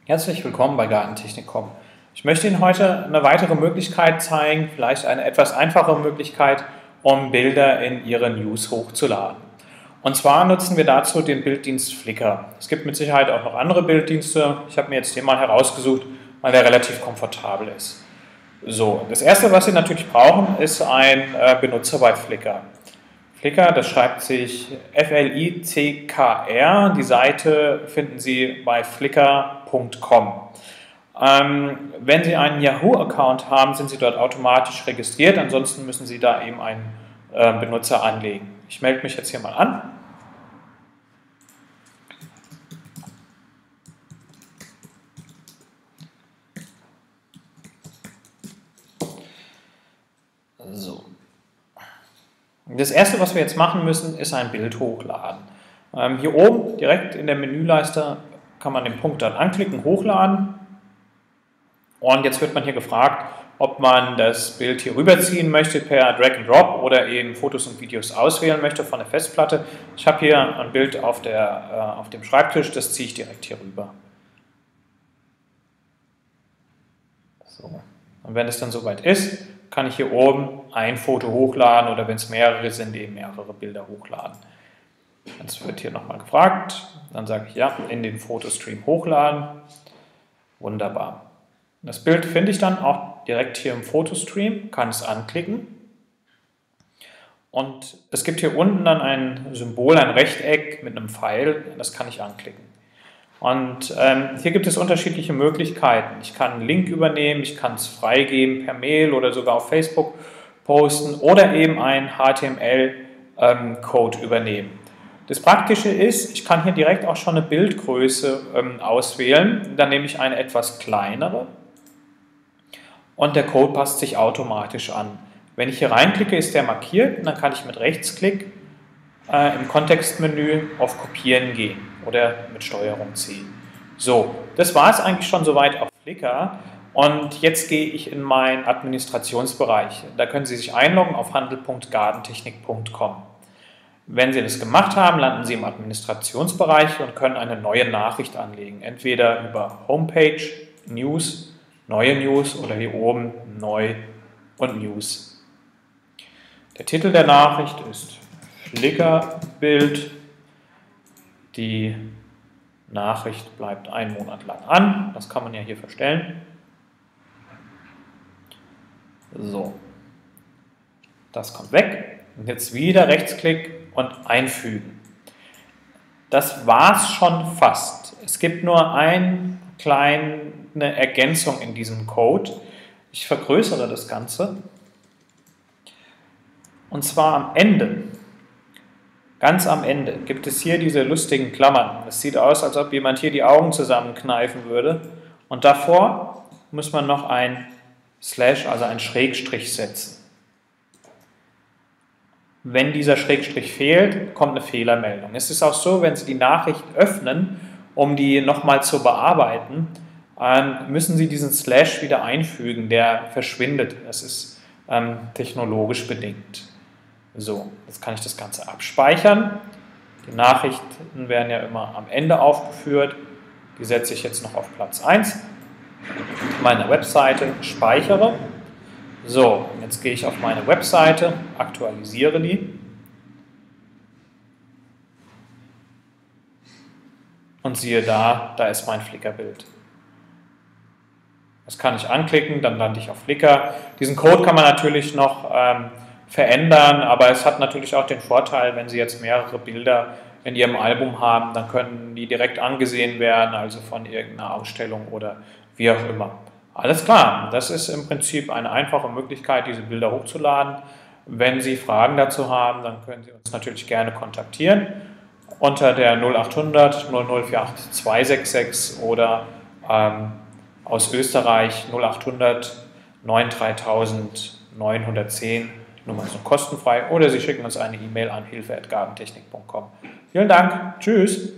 Herzlich willkommen bei Gartentechnik.com. Ich möchte Ihnen heute eine weitere Möglichkeit zeigen, vielleicht eine etwas einfachere Möglichkeit, um Bilder in Ihre News hochzuladen. Und zwar nutzen wir dazu den Bilddienst Flickr. Es gibt mit Sicherheit auch noch andere Bilddienste. Ich habe mir jetzt den mal herausgesucht, weil der relativ komfortabel ist. So, das erste, was Sie natürlich brauchen, ist ein Benutzer bei Flickr. Flickr, das schreibt sich F-L-I-C-K-R. Die Seite finden Sie bei flickr.com. Wenn Sie einen Yahoo-Account haben, sind Sie dort automatisch registriert. Ansonsten müssen Sie da eben einen Benutzer anlegen. Ich melde mich jetzt hier mal an. So. Das erste, was wir jetzt machen müssen, ist ein Bild hochladen. Hier oben direkt in der Menüleiste kann man den Punkt dann anklicken, hochladen. Und jetzt wird man hier gefragt, ob man das Bild hier rüberziehen möchte per Drag and Drop oder eben Fotos und Videos auswählen möchte von der Festplatte. Ich habe hier ein Bild auf dem Schreibtisch, das ziehe ich direkt hier rüber. So. Und wenn es dann soweit ist, kann ich hier oben ein Foto hochladen oder wenn es mehrere sind, eben mehrere Bilder hochladen. Jetzt wird hier nochmal gefragt, dann sage ich ja, in den Fotostream hochladen. Wunderbar. Das Bild finde ich dann auch direkt hier im Fotostream, kann es anklicken. Und es gibt hier unten dann ein Symbol, ein Rechteck mit einem Pfeil, das kann ich anklicken. Und hier gibt es unterschiedliche Möglichkeiten. Ich kann einen Link übernehmen, ich kann es freigeben per Mail oder sogar auf Facebook posten oder eben einen HTML-Code übernehmen. Das Praktische ist, ich kann hier direkt auch schon eine Bildgröße auswählen. Dann nehme ich eine etwas kleinere und der Code passt sich automatisch an. Wenn ich hier reinklicke, ist der markiert und dann kann ich mit Rechtsklick im Kontextmenü auf Kopieren gehen oder mit Steuerung C. So, das war es eigentlich schon soweit auf Flickr und jetzt gehe ich in meinen Administrationsbereich. Da können Sie sich einloggen auf handel.gartentechnik.com. Wenn Sie das gemacht haben, landen Sie im Administrationsbereich und können eine neue Nachricht anlegen. Entweder über Homepage, News, neue News oder hier oben Neu und News. Der Titel der Nachricht ist Flickr-Bild. Die Nachricht bleibt einen Monat lang an. Das kann man ja hier verstellen. So. Das kommt weg. Und jetzt wieder Rechtsklick und einfügen. Das war's schon fast. Es gibt nur eine kleine Ergänzung in diesem Code. Ich vergrößere das Ganze. Und zwar am Ende. Ganz am Ende gibt es hier diese lustigen Klammern. Es sieht aus, als ob jemand hier die Augen zusammenkneifen würde. Und davor muss man noch ein Slash, also ein Schrägstrich setzen. Wenn dieser Schrägstrich fehlt, kommt eine Fehlermeldung. Es ist auch so, wenn Sie die Nachricht öffnen, um die nochmal zu bearbeiten, müssen Sie diesen Slash wieder einfügen, der verschwindet. Das ist technologisch bedingt. So, jetzt kann ich das Ganze abspeichern. Die Nachrichten werden ja immer am Ende aufgeführt. Die setze ich jetzt noch auf Platz 1 meiner Webseite, speichere. So, jetzt gehe ich auf meine Webseite, aktualisiere die und siehe da ist mein Flickr-Bild. Das kann ich anklicken, dann lande ich auf Flickr. Diesen Code kann man natürlich noch verändern, aber es hat natürlich auch den Vorteil, wenn Sie jetzt mehrere Bilder in Ihrem Album haben, dann können die direkt angesehen werden, also von irgendeiner Ausstellung oder wie auch immer. Alles klar, das ist im Prinzip eine einfache Möglichkeit, diese Bilder hochzuladen. Wenn Sie Fragen dazu haben, dann können Sie uns natürlich gerne kontaktieren unter der 0800 0048 266 oder aus Österreich 0800 93000 910, Nummer ist kostenfrei, oder Sie schicken uns eine E-Mail an hilfe@gartentechnik.com. Vielen Dank, tschüss!